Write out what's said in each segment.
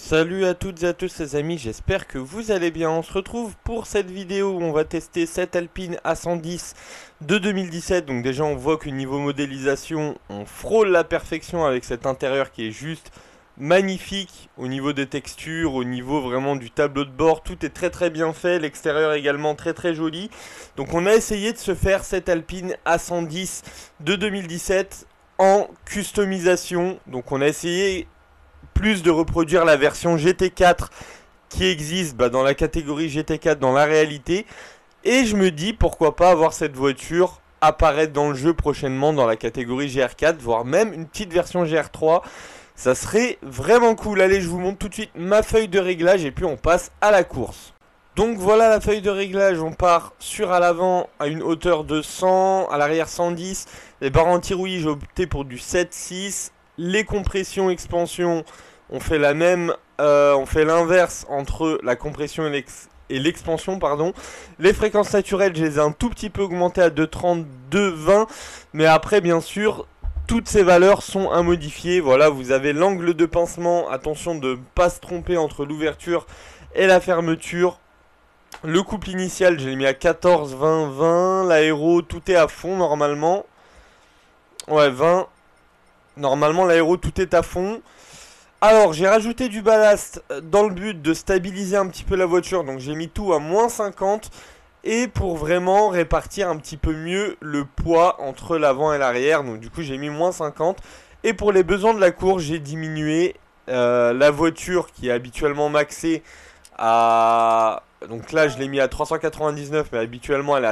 Salut à toutes et à tous les amis, j'espère que vous allez bien. On se retrouve pour cette vidéo où on va tester cette Alpine A110 de 2017. Donc déjà on voit que niveau modélisation, on frôle la perfection avec cet intérieur qui est juste magnifique au niveau des textures, au niveau vraiment du tableau de bord. Tout est très bien fait, l'extérieur également très joli. Donc on a essayé de se faire cette Alpine A110 de 2017 en customisation. Donc on a essayé plus de reproduire la version GT4 qui existe dans la catégorie GT4 dans la réalité. Et je me dis pourquoi pas avoir cette voiture apparaître dans le jeu prochainement dans la catégorie GR4, voire même une petite version GR3. Ça serait vraiment cool. Allez, je vous montre tout de suite ma feuille de réglage et puis on passe à la course. Donc voilà la feuille de réglage, on part sur à l'avant à une hauteur de 100, à l'arrière 110. Les barres anti-roulis, j'ai opté pour du 7-6. Les compressions expansion, on fait la même, on fait l'inverse entre la compression et l'expansion, pardon. Les fréquences naturelles, je les ai un tout petit peu augmentées à 2,30, 2,20, mais après bien sûr, toutes ces valeurs sont à modifier. Voilà, vous avez l'angle de pincement, attention de ne pas se tromper entre l'ouverture et la fermeture. Le couple initial, je l'ai mis à 14, 20, 20. L'aéro, tout est à fond normalement. Ouais, 20. Normalement l'aéro tout est à fond. Alors j'ai rajouté du ballast dans le but de stabiliser un petit peu la voiture. Donc j'ai mis tout à moins 50. Et pour vraiment répartir un petit peu mieux le poids entre l'avant et l'arrière. Donc du coup j'ai mis moins 50. Et pour les besoins de la course j'ai diminué la voiture qui est habituellement maxée à... Donc là je l'ai mis à 399 mais habituellement elle est à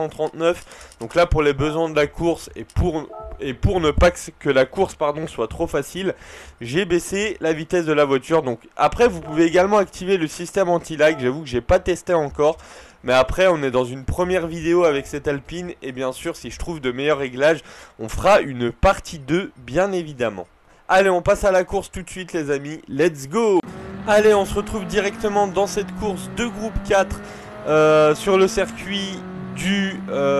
339. Donc là pour les besoins de la course et pour ne pas que la course soit trop facile, j'ai baissé la vitesse de la voiture. Donc après vous pouvez également activer le système anti-lag. J'avoue que j'ai pas testé encore, mais après on est dans une première vidéo avec cette Alpine. Et bien sûr si je trouve de meilleurs réglages, on fera une partie 2 bien évidemment. Allez, on passe à la course tout de suite les amis, let's go. Allez, on se retrouve directement dans cette course de groupe 4 sur le circuit du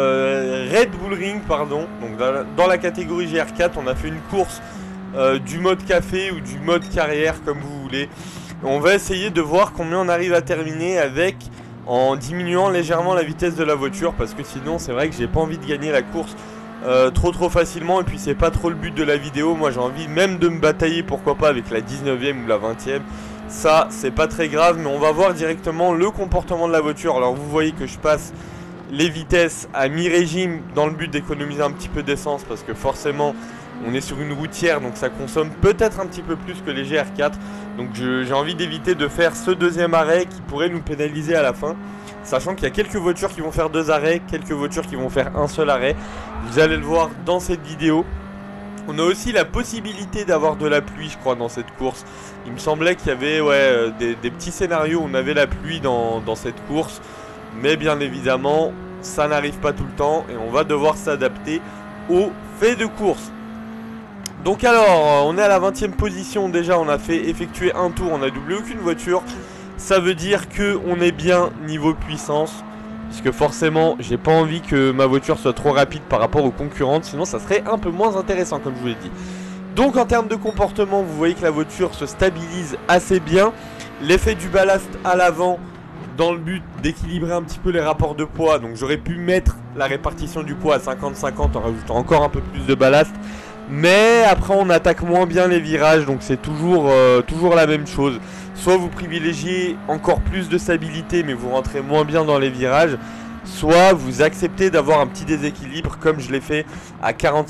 Red Bull Ring, pardon. Donc dans la catégorie GR4, on a fait une course du mode café ou du mode carrière comme vous voulez. On va essayer de voir combien on arrive à terminer avec en diminuant légèrement la vitesse de la voiture, parce que sinon c'est vrai que j'ai pas envie de gagner la course trop facilement, et puis c'est pas trop le but de la vidéo. Moi j'ai envie même de me batailler, pourquoi pas avec la 19e ou la 20e. Ça c'est pas très grave, mais on va voir directement le comportement de la voiture. Alors vous voyez que je passe les vitesses à mi-régime dans le but d'économiser un petit peu d'essence, parce que forcément on est sur une routière, donc ça consomme peut-être un petit peu plus que les GR4. Donc j'ai envie d'éviter de faire ce deuxième arrêt qui pourrait nous pénaliser à la fin, sachant qu'il y a quelques voitures qui vont faire 2 arrêts, quelques voitures qui vont faire un seul arrêt. Vous allez le voir dans cette vidéo. On a aussi la possibilité d'avoir de la pluie, je crois, dans cette course. Il me semblait qu'il y avait des petits scénarios où on avait la pluie dans cette course. Mais bien évidemment, ça n'arrive pas tout le temps et on va devoir s'adapter au fait de course. Donc alors, on est à la 20e position. Déjà, on a fait effectuer un tour, on n'a doublé aucune voiture. Ça veut dire qu'on est bien niveau puissance. Parce que forcément, j'ai pas envie que ma voiture soit trop rapide par rapport aux concurrentes. Sinon, ça serait un peu moins intéressant, comme je vous l'ai dit. Donc, en termes de comportement, vous voyez que la voiture se stabilise assez bien. L'effet du ballast à l'avant, dans le but d'équilibrer un petit peu les rapports de poids. Donc, j'aurais pu mettre la répartition du poids à 50-50 en rajoutant encore un peu plus de ballast. Mais après, on attaque moins bien les virages. Donc, c'est toujours la même chose. Soit vous privilégiez encore plus de stabilité mais vous rentrez moins bien dans les virages, soit vous acceptez d'avoir un petit déséquilibre comme je l'ai fait à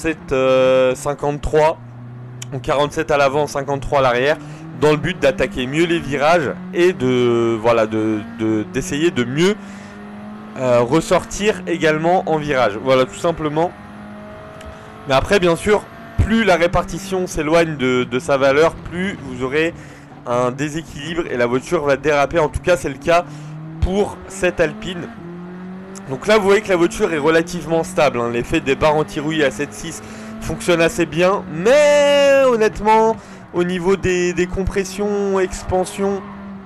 47-53, ou 47 à l'avant, 53 à l'arrière, dans le but d'attaquer mieux les virages et d'essayer de mieux ressortir également en virage. Voilà, tout simplement. Mais après, bien sûr, plus la répartition s'éloigne de sa valeur, plus vous aurez un déséquilibre et la voiture va déraper. En tout cas c'est le cas pour cette Alpine. Donc là vous voyez que la voiture est relativement stable, hein. L'effet des barres anti-roulis à 7.6 fonctionne assez bien, mais honnêtement au niveau des compressions, expansions,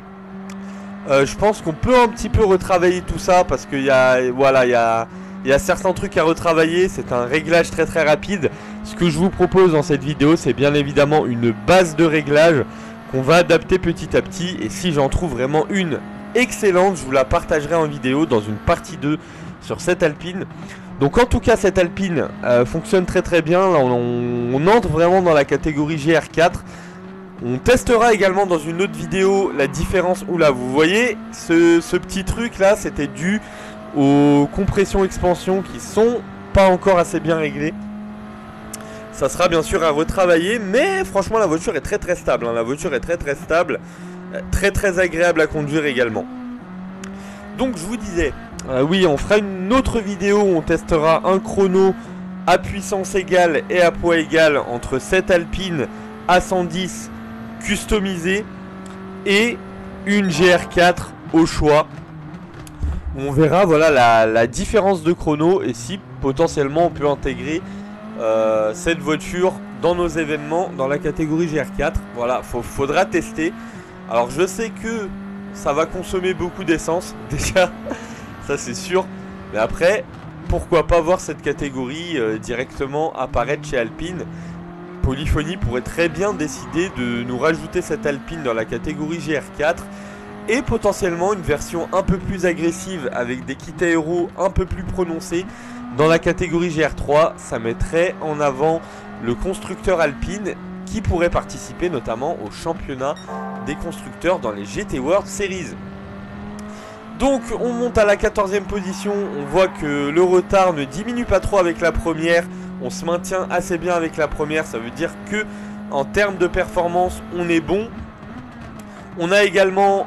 je pense qu'on peut un petit peu retravailler tout ça, parce qu'il y a certains trucs à retravailler. C'est un réglage très rapide. Ce que je vous propose dans cette vidéo, c'est bien évidemment une base de réglage qu'on va adapter petit à petit. Et si j'en trouve vraiment une excellente, je vous la partagerai en vidéo dans une partie 2 sur cette Alpine. Donc en tout cas cette Alpine fonctionne très très bien. Là on entre vraiment dans la catégorie GR4. On testera également dans une autre vidéo la différence. Oula, vous voyez ce petit truc là, c'était dû aux compressions expansion qui sont pas encore assez bien réglées. Ça sera bien sûr à retravailler, mais franchement la voiture est très très stable, hein. La voiture est très très stable, très très agréable à conduire également. Donc je vous disais, oui, on fera une autre vidéo où on testera un chrono à puissance égale et à poids égal entre cette Alpine A110 customisée et une GR4 au choix. On verra voilà la différence de chrono et si potentiellement on peut intégrer cette voiture dans nos événements dans la catégorie GR4. Voilà, faudra tester. Alors je sais que ça va consommer beaucoup d'essence déjà, ça c'est sûr, mais après pourquoi pas voir cette catégorie directement apparaître chez Alpine. Polyphony pourrait très bien décider de nous rajouter cette Alpine dans la catégorie GR4 et potentiellement une version un peu plus agressive avec des kits aéros un peu plus prononcés dans la catégorie GR3. Ça mettrait en avant le constructeur Alpine qui pourrait participer notamment au championnat des constructeurs dans les GT World Series. Donc on monte à la 14e position, on voit que le retard ne diminue pas trop avec la première, on se maintient assez bien avec la première, ça veut dire que en termes de performance on est bon. On a également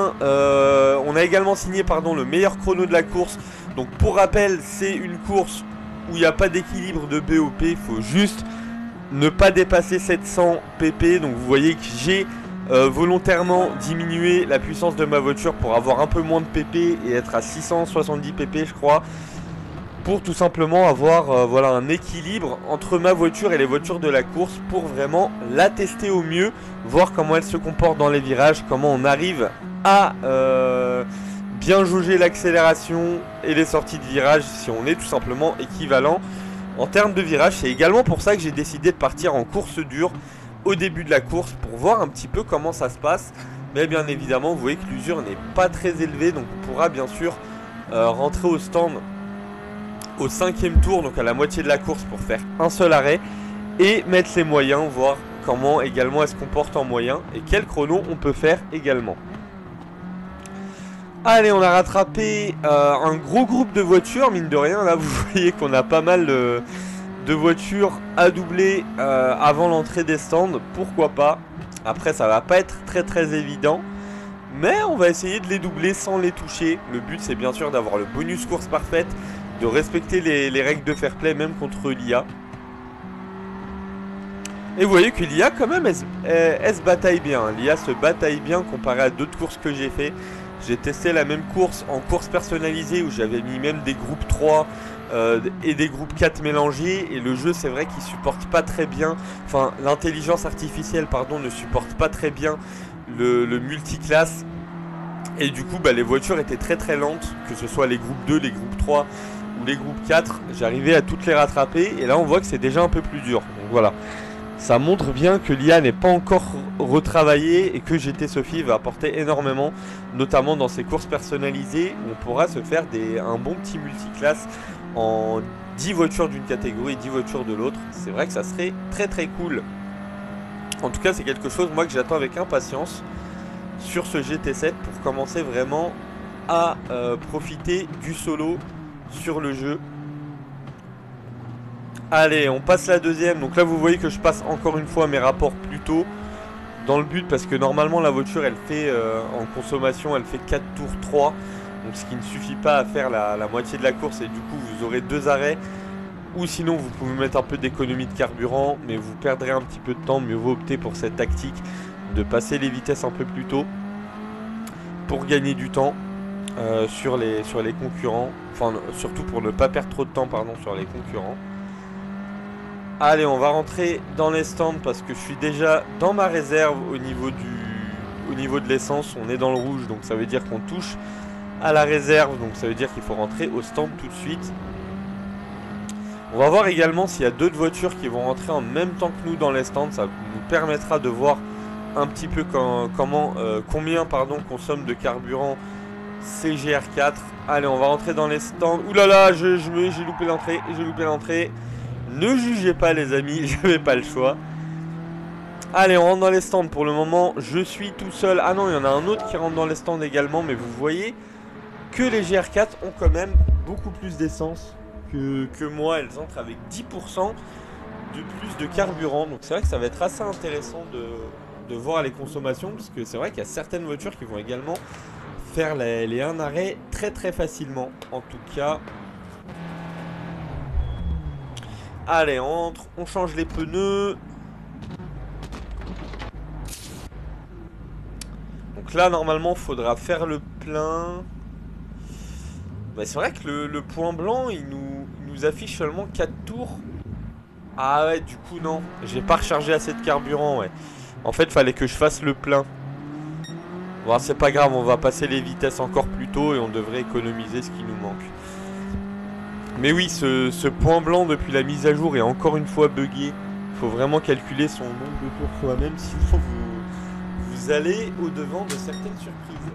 signé le meilleur chrono de la course. Donc pour rappel, c'est une course où il n'y a pas d'équilibre de BOP, il faut juste ne pas dépasser 700 pp. Donc vous voyez que j'ai volontairement diminué la puissance de ma voiture pour avoir un peu moins de pp et être à 670 pp je crois, pour tout simplement avoir voilà, un équilibre entre ma voiture et les voitures de la course pour vraiment la tester au mieux, voir comment elle se comporte dans les virages, comment on arrive à bien jauger l'accélération et les sorties de virage si on est tout simplement équivalent en termes de virage. C'est également pour ça que j'ai décidé de partir en course dure au début de la course pour voir un petit peu comment ça se passe. Mais bien évidemment vous voyez que l'usure n'est pas très élevée, donc on pourra bien sûr rentrer au stand au 5e tour, donc à la moitié de la course pour faire un seul arrêt et mettre les moyens, voir comment également elle se comporte en moyen et quel chrono on peut faire également. Allez, on a rattrapé un gros groupe de voitures, mine de rien. Là vous voyez qu'on a pas mal de voitures à doubler avant l'entrée des stands, pourquoi pas. Après ça va pas être très très évident, mais on va essayer de les doubler sans les toucher. Le but c'est bien sûr d'avoir le bonus course parfaite, de respecter les règles de fair play même contre l'IA. Et vous voyez que l'IA quand même elle se bataille bien. L'IA se bataille bien comparé à d'autres courses que j'ai fait. J'ai testé la même course en course personnalisée où j'avais mis même des groupes 3 et des groupes 4 mélangés, et le jeu c'est vrai qu'il supporte pas très bien, enfin l'intelligence artificielle pardon ne supporte pas très bien le multiclasse, et du coup les voitures étaient très très lentes, que ce soit les groupes 2, les groupes 3 ou les groupes 4, j'arrivais à toutes les rattraper, et là on voit que c'est déjà un peu plus dur. Donc voilà, ça montre bien que l'IA n'est pas encore retravaillée et que GT Sophie va apporter énormément, notamment dans ces courses personnalisées où on pourra se faire un bon petit multiclasse en 10 voitures d'une catégorie et 10 voitures de l'autre. C'est vrai que ça serait très très cool. En tout cas c'est quelque chose moi que j'attends avec impatience sur ce GT7 pour commencer vraiment à profiter du solo sur le jeu. Allez, on passe la deuxième. Donc là vous voyez que je passe encore une fois mes rapports plus tôt dans le but, parce que normalement la voiture elle fait en consommation elle fait 4 tours 3, donc ce qui ne suffit pas à faire la moitié de la course, et du coup vous aurez 2 arrêts, ou sinon vous pouvez mettre un peu d'économie de carburant, mais vous perdrez un petit peu de temps. Mieux vaut opter pour cette tactique de passer les vitesses un peu plus tôt pour gagner du temps sur les concurrents, enfin surtout pour ne pas perdre trop de temps sur les concurrents. Allez, on va rentrer dans les stands parce que je suis déjà dans ma réserve au niveau de l'essence. On est dans le rouge, donc ça veut dire qu'on touche à la réserve, donc ça veut dire qu'il faut rentrer au stand tout de suite. On va voir également s'il y a d'autres voitures qui vont rentrer en même temps que nous dans les stands. Ça nous permettra de voir un petit peu combien consomme de carburant ces GR4. Allez, on va rentrer dans les stands. Ouh là là, j'ai loupé l'entrée. Ne jugez pas les amis, j'avais pas le choix. Allez, on rentre dans les stands. Pour le moment, je suis tout seul. Ah non, il y en a un autre qui rentre dans les stands également. Mais vous voyez que les GR4 ont quand même beaucoup plus d'essence que moi. Elles entrent avec 10% de plus de carburant. Donc c'est vrai que ça va être assez intéressant de voir les consommations. Parce que c'est vrai qu'il y a certaines voitures qui vont également faire les 1 arrêt très très facilement. En tout cas... Allez, on entre, on change les pneus. Donc là, normalement, faudra faire le plein. Bah, c'est vrai que le point blanc, il nous affiche seulement 4 tours. Ah ouais, du coup, non. J'ai pas rechargé assez de carburant, ouais. En fait, fallait que je fasse le plein. Bon, c'est pas grave, on va passer les vitesses encore plus tôt et on devrait économiser ce qui nous manque. Mais oui, ce point blanc depuis la mise à jour est encore une fois buggé. Il faut vraiment calculer son nombre de tours soi-même, sinon vous allez au-devant de certaines surprises.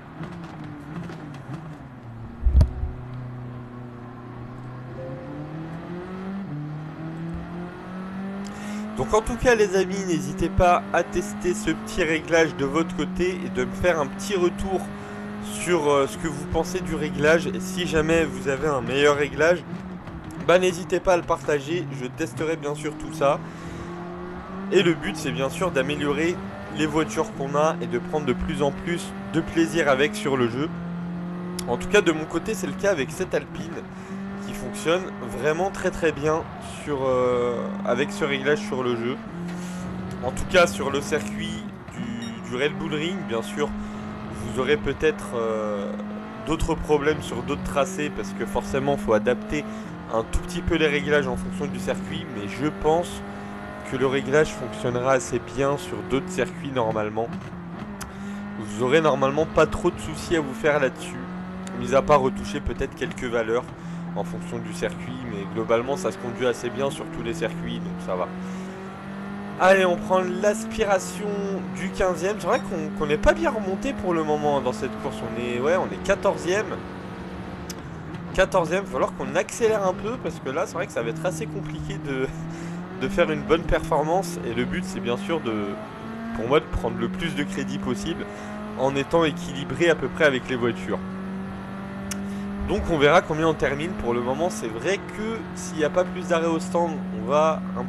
Donc en tout cas les amis, n'hésitez pas à tester ce petit réglage de votre côté et de me faire un petit retour sur ce que vous pensez du réglage. Et si jamais vous avez un meilleur réglage, bah n'hésitez pas à le partager, je testerai bien sûr tout ça. Et le but c'est bien sûr d'améliorer les voitures qu'on a et de prendre de plus en plus de plaisir avec sur le jeu. En tout cas de mon côté c'est le cas avec cette Alpine qui fonctionne vraiment très très bien avec ce réglage sur le jeu. En tout cas sur le circuit du Red Bull Ring, bien sûr vous aurez peut-être d'autres problèmes sur d'autres tracés parce que forcément il faut adapter un tout petit peu les réglages en fonction du circuit, mais je pense que le réglage fonctionnera assez bien sur d'autres circuits normalement. Vous aurez normalement pas trop de soucis à vous faire là-dessus, mis à part retoucher peut-être quelques valeurs en fonction du circuit, mais globalement ça se conduit assez bien sur tous les circuits, donc ça va. Allez, on prend l'aspiration du 15e. C'est vrai qu'on n'est pas bien remonté pour le moment dans cette course. On est 14e. 14e, il va falloir qu'on accélère un peu parce que là, c'est vrai que ça va être assez compliqué de faire une bonne performance. Et le but, c'est bien sûr pour moi de prendre le plus de crédit possible en étant équilibré à peu près avec les voitures. Donc on verra combien on termine. Pour le moment, c'est vrai que s'il n'y a pas plus d'arrêt au stand, on va un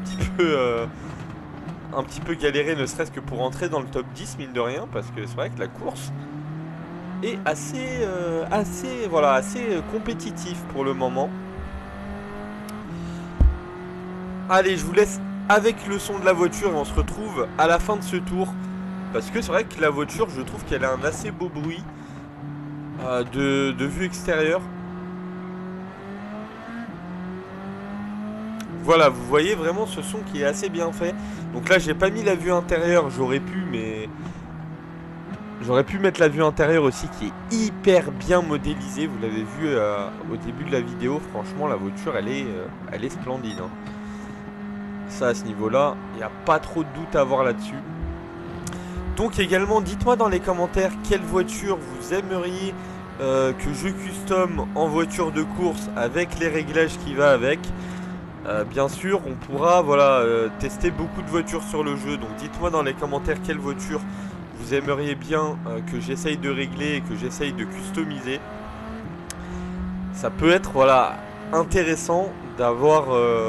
petit peu galérer, ne serait-ce que pour entrer dans le top 10 mine de rien, parce que c'est vrai que la course est assez compétitif pour le moment. Allez, je vous laisse avec le son de la voiture et on se retrouve à la fin de ce tour, parce que c'est vrai que la voiture, je trouve qu'elle a un assez beau bruit de vue extérieure. Voilà, vous voyez vraiment ce son qui est assez bien fait. Donc là, j'ai pas mis la vue intérieure, j'aurais pu mettre la vue intérieure aussi qui est hyper bien modélisée. Vous l'avez vu au début de la vidéo, franchement la voiture elle est splendide, hein. Ça à ce niveau-là, il n'y a pas trop de doute à avoir là-dessus. Donc également, dites-moi dans les commentaires quelle voiture vous aimeriez que je custom en voiture de course avec les réglages qui va avec. Bien sûr, on pourra tester beaucoup de voitures sur le jeu. Donc dites-moi dans les commentaires quelle voiture vous aimeriez bien que j'essaye de régler et que j'essaye de customiser. Ça peut être intéressant d'avoir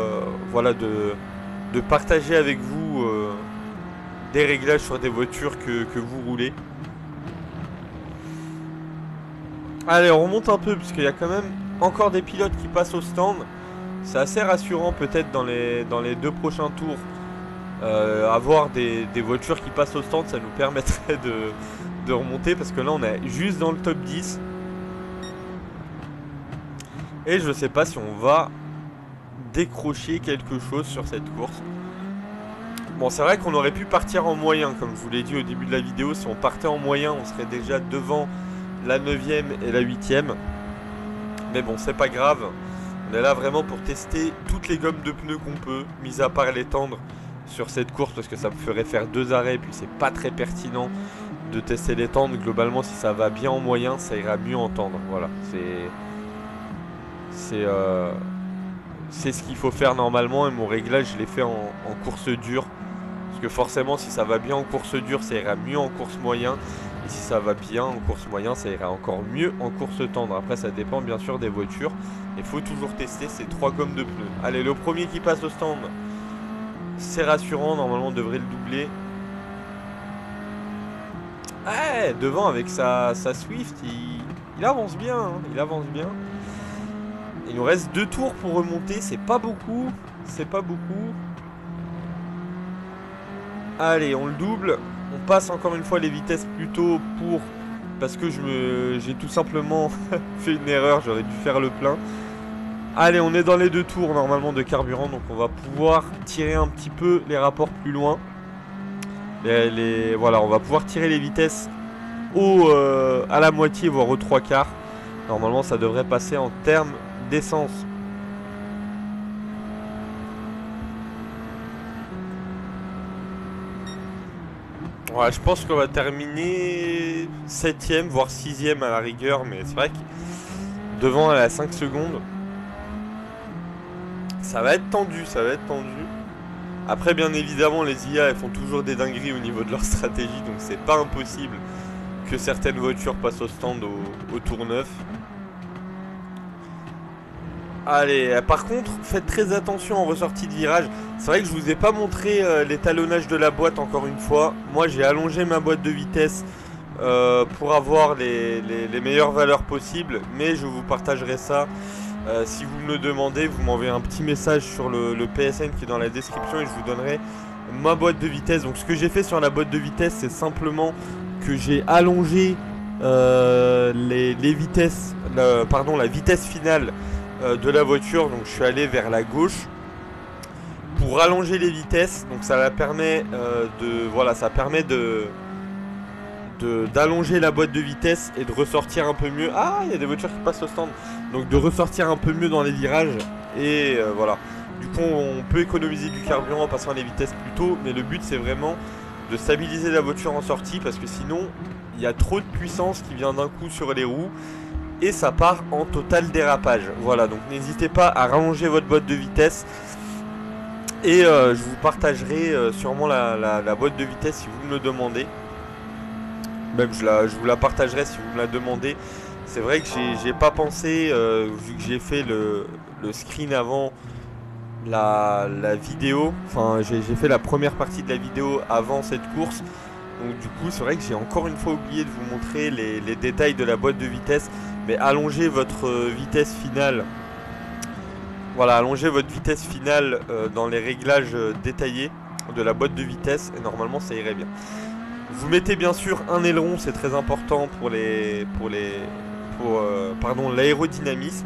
de partager avec vous des réglages sur des voitures que vous roulez. Allez, on remonte un peu parce qu'il y a quand même encore des pilotes qui passent au stand. C'est assez rassurant peut-être dans les 2 prochains tours. Avoir des voitures qui passent au stand, ça nous permettrait de remonter parce que là on est juste dans le top 10. Et je sais pas si on va décrocher quelque chose sur cette course. Bon, c'est vrai qu'on aurait pu partir en moyen, comme je vous l'ai dit au début de la vidéo. Si on partait en moyen, on serait déjà devant la 9e et la 8e. Mais bon, c'est pas grave. On est là vraiment pour tester toutes les gommes de pneus qu'on peut, mis à part les tendres. sur cette course parce que ça me ferait faire 2 arrêts, puis c'est pas très pertinent de tester les tendres. Globalement, si ça va bien en moyen, ça ira mieux en tendre. Voilà, c'est ce qu'il faut faire normalement, et mon réglage je l'ai fait en course dure. Parce que forcément, si ça va bien en course dure, ça ira mieux en course moyen. Et si ça va bien en course moyen, ça ira encore mieux en course tendre. Après, ça dépend bien sûr des voitures. Il faut toujours tester ces 3 gommes de pneus. Allez, le premier qui passe au stand, c'est rassurant. Normalement, on devrait le doubler. Ouais, devant avec sa Swift, il avance bien. Hein, il avance bien. Il nous reste 2 tours pour remonter. C'est pas beaucoup. C'est pas beaucoup. Allez, on le double. On passe encore une fois les vitesses plus tôt parce que j'ai tout simplement fait une erreur. J'aurais dû faire le plein. Allez, on est dans les 2 tours normalement de carburant. Donc on va pouvoir tirer un petit peu les rapports plus loin. Voilà, on va pouvoir tirer les vitesses à la moitié, voire aux 3/4. Normalement, ça devrait passer en termes d'essence. Ouais, je pense qu'on va terminer 7ème, voire 6ème à la rigueur. Mais c'est vrai que devant à la 5 secondes, ça va être tendu, ça va être tendu. Après, bien évidemment, les IA, elles font toujours des dingueries au niveau de leur stratégie. Donc c'est pas impossible que certaines voitures passent au stand au tour 9. Allez, par contre, faites très attention en ressortie de virage. C'est vrai que je vous ai pas montré l'étalonnage de la boîte encore une fois. Moi, j'ai allongé ma boîte de vitesse pour avoir les meilleures valeurs possibles. Mais je vous partagerai ça. Si vous me le demandez, vous m'envoyez un petit message sur le PSN qui est dans la description et je vous donnerai ma boîte de vitesse. Donc ce que j'ai fait sur la boîte de vitesse, c'est simplement que j'ai allongé les vitesses, la vitesse finale de la voiture. Donc je suis allé vers la gauche pour allonger les vitesses. Donc ça permet d'allonger la boîte de vitesse et de ressortir un peu mieux. Ah, il y a des voitures qui passent au stand. Donc de ressortir un peu mieux dans les virages. Et voilà. Du coup, on peut économiser du carburant en passant les vitesses plus tôt. Mais le but, c'est vraiment de stabiliser la voiture en sortie. Parce que sinon, il y a trop de puissance qui vient d'un coup sur les roues. Et ça part en total dérapage. Voilà, donc n'hésitez pas à rallonger votre boîte de vitesse. Et je vous partagerai sûrement la boîte de vitesse si vous me le demandez. Même je vous la partagerai si vous me la demandez. C'est vrai que j'ai pas pensé, vu que j'ai fait le screen avant la vidéo. Enfin, j'ai fait la première partie de la vidéo avant cette course. Donc du coup, c'est vrai que j'ai encore une fois oublié de vous montrer les détails de la boîte de vitesse. Mais allongez votre vitesse finale. Voilà, allongez votre vitesse finale dans les réglages détaillés de la boîte de vitesse. Et normalement, ça irait bien. Vous mettez bien sûr un aileron, c'est très important pour l'aérodynamisme.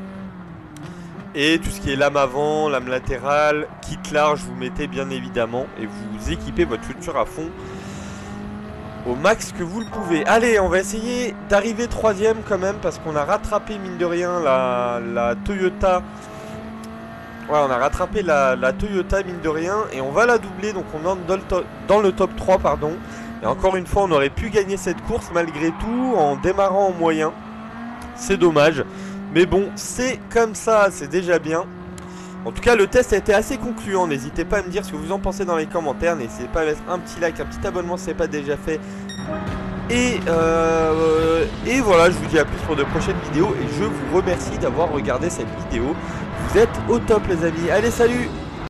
Et tout ce qui est lame avant, lame latérale, kit large, vous mettez bien évidemment. Et vous équipez votre voiture à fond au max que vous le pouvez. Allez, on va essayer d'arriver 3ème quand même, parce qu'on a rattrapé mine de rien la Toyota. Ouais, on a rattrapé la Toyota mine de rien. Et on va la doubler, donc on entre dans le top 3, pardon. Et encore une fois, on aurait pu gagner cette course malgré tout en démarrant en moyen. C'est dommage. Mais bon, c'est comme ça, c'est déjà bien. En tout cas, le test a été assez concluant. N'hésitez pas à me dire ce que vous en pensez dans les commentaires. N'hésitez pas à mettre un petit like, un petit abonnement si ce n'est pas déjà fait. Et voilà, je vous dis à plus pour de prochaines vidéos. Et je vous remercie d'avoir regardé cette vidéo. Vous êtes au top les amis. Allez, salut!